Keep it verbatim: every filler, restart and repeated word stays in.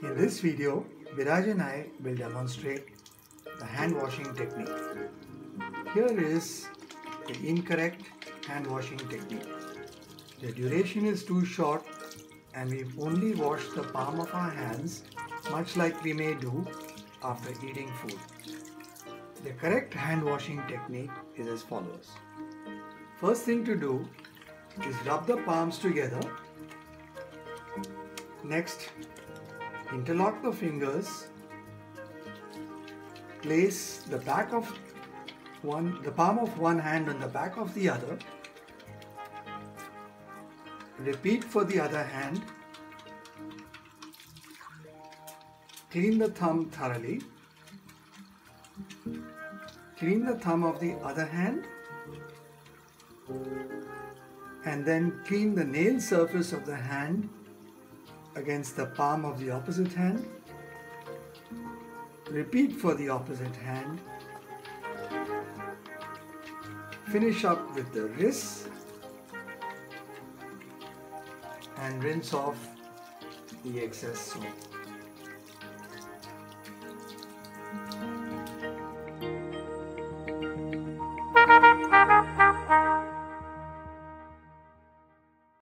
In this video, Viraj and I will demonstrate the hand washing technique. Here is the incorrect hand washing technique. The duration is too short and we only wash the palm of our hands, much like we may do after eating food. The correct hand washing technique is as follows. First thing to do is rub the palms together. Next, interlock the fingers. Place the back of one, the palm of one hand on the back of the other. Repeat for the other hand. Clean the thumb thoroughly. Clean the thumb of the other hand. And then clean the nail surface of the hand against the palm of the opposite hand. Repeat for the opposite hand. Finish up with the wrists and rinse off the excess soap.